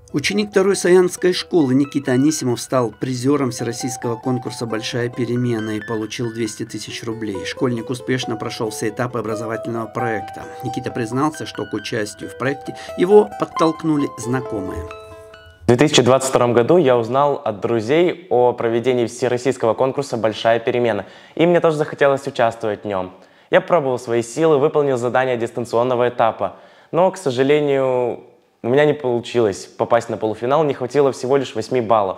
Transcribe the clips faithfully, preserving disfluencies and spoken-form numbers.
Ученик второй Саянской школы Никита Анисимов стал призером всероссийского конкурса «Большая перемена» и получил двести тысяч рублей. Школьник успешно прошел все этапы образовательного проекта. Никита признался, что к участию в проекте его подтолкнули знакомые. В две тысячи двадцать втором году я узнал от друзей о проведении всероссийского конкурса «Большая перемена», и мне тоже захотелось участвовать в нем. Я пробовал свои силы, выполнил задания дистанционного этапа, но, к сожалению, у меня не получилось попасть на полуфинал, не хватило всего лишь восьми баллов.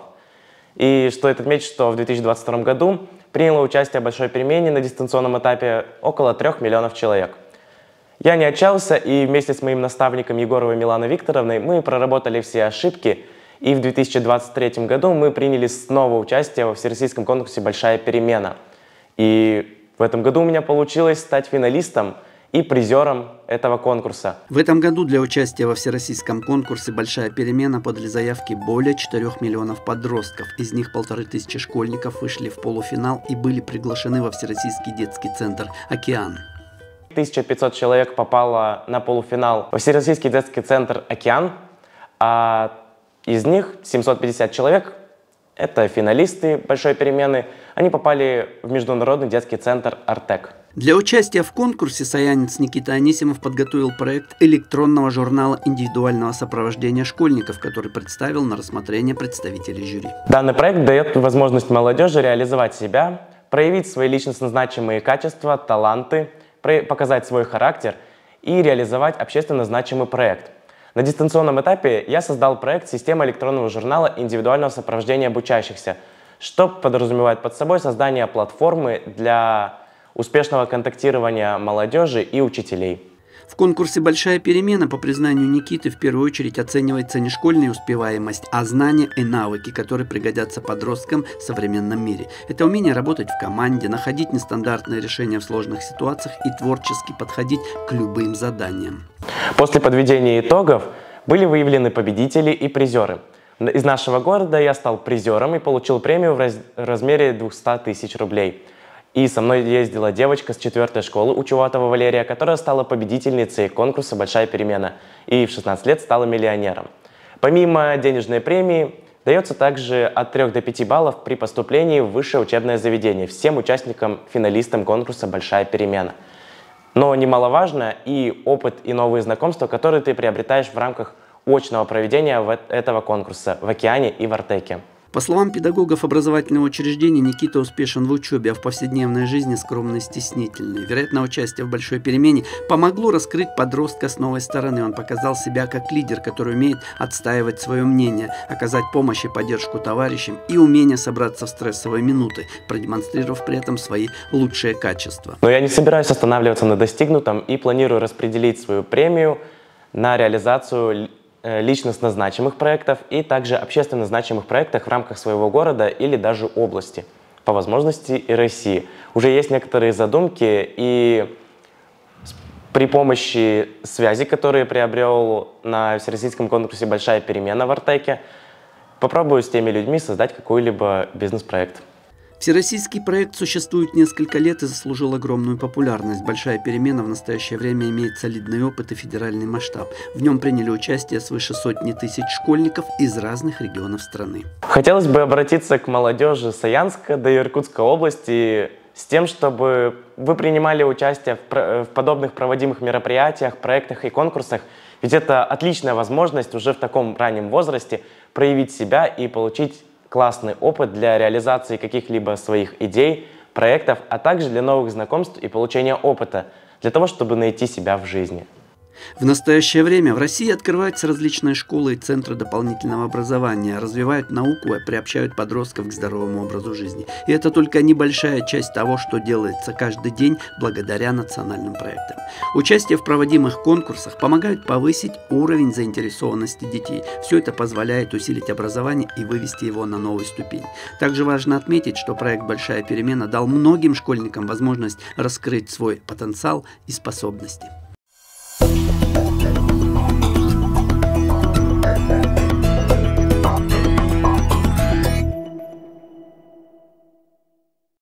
И стоит отметить, что в две тысячи двадцать втором году приняло участие в «Большой перемене» на дистанционном этапе около трех миллионов человек. Я не отчаялся, и вместе с моим наставником Егоровой Миланой Викторовной мы проработали все ошибки, и в две тысячи двадцать третьем году мы приняли снова участие во всероссийском конкурсе «Большая перемена». И в этом году у меня получилось стать финалистом и призером этого конкурса. В этом году для участия во всероссийском конкурсе «Большая перемена» подали заявки более четырёх миллионов подростков. Из них полторы тысячи школьников вышли в полуфинал и были приглашены во Всероссийский детский центр «Океан». тысяча пятьсот человек попало на полуфинал во Всероссийский детский центр «Океан», а из них семьсот пятьдесят человек – это финалисты «Большой перемены». Они попали в Международный детский центр «Артек». Для участия в конкурсе саянец Никита Анисимов подготовил проект электронного журнала индивидуального сопровождения школьников, который представил на рассмотрение представителей жюри. Данный проект дает возможность молодежи реализовать себя, проявить свои личностно значимые качества, таланты, показать свой характер и реализовать общественно значимый проект. На дистанционном этапе я создал проект «Система электронного журнала индивидуального сопровождения обучающихся», что подразумевает под собой создание платформы для успешного контактирования молодежи и учителей. В конкурсе «Большая перемена», по признанию Никиты, в первую очередь оценивается не школьная успеваемость, а знания и навыки, которые пригодятся подросткам в современном мире. Это умение работать в команде, находить нестандартные решения в сложных ситуациях и творчески подходить к любым заданиям. После подведения итогов были выявлены победители и призеры. Из нашего города я стал призером и получил премию в раз... размере двухсот тысяч рублей. И со мной ездила девочка с четвертой школы Учуватова Валерия, которая стала победительницей конкурса «Большая перемена» и в шестнадцать лет стала миллионером. Помимо денежной премии, дается также от трёх до пяти баллов при поступлении в высшее учебное заведение всем участникам, финалистам конкурса «Большая перемена». Но немаловажно и опыт, и новые знакомства, которые ты приобретаешь в рамках очного проведения этого конкурса в «Океане» и в «Артеке». По словам педагогов образовательного учреждения, Никита успешен в учебе, а в повседневной жизни скромный и стеснительный. Вероятно, участие в «Большой перемене» помогло раскрыть подростка с новой стороны. Он показал себя как лидер, который умеет отстаивать свое мнение, оказать помощь и поддержку товарищам и умение собраться в стрессовые минуты, продемонстрировав при этом свои лучшие качества. Но я не собираюсь останавливаться на достигнутом и планирую распределить свою премию на реализацию личностно значимых проектов и также общественно значимых проектов в рамках своего города или даже области, по возможности и России. Уже есть некоторые задумки, и при помощи связи, которые приобрел на всероссийском конкурсе «Большая перемена» в Артеке, попробую с теми людьми создать какой-либо бизнес-проект. Всероссийский проект существует несколько лет и заслужил огромную популярность. «Большая перемена» в настоящее время имеет солидный опыт и федеральный масштаб. В нем приняли участие свыше сотни тысяч школьников из разных регионов страны. Хотелось бы обратиться к молодежи Саянска да Иркутской области с тем, чтобы вы принимали участие в подобных проводимых мероприятиях, проектах и конкурсах. Ведь это отличная возможность уже в таком раннем возрасте проявить себя и получить классный опыт для реализации каких-либо своих идей, проектов, а также для новых знакомств и получения опыта, для того, чтобы найти себя в жизни. В настоящее время в России открываются различные школы и центры дополнительного образования, развивают науку и приобщают подростков к здоровому образу жизни. И это только небольшая часть того, что делается каждый день благодаря национальным проектам. Участие в проводимых конкурсах помогает повысить уровень заинтересованности детей. Все это позволяет усилить образование и вывести его на новую ступень. Также важно отметить, что проект «Большая перемена» дал многим школьникам возможность раскрыть свой потенциал и способности.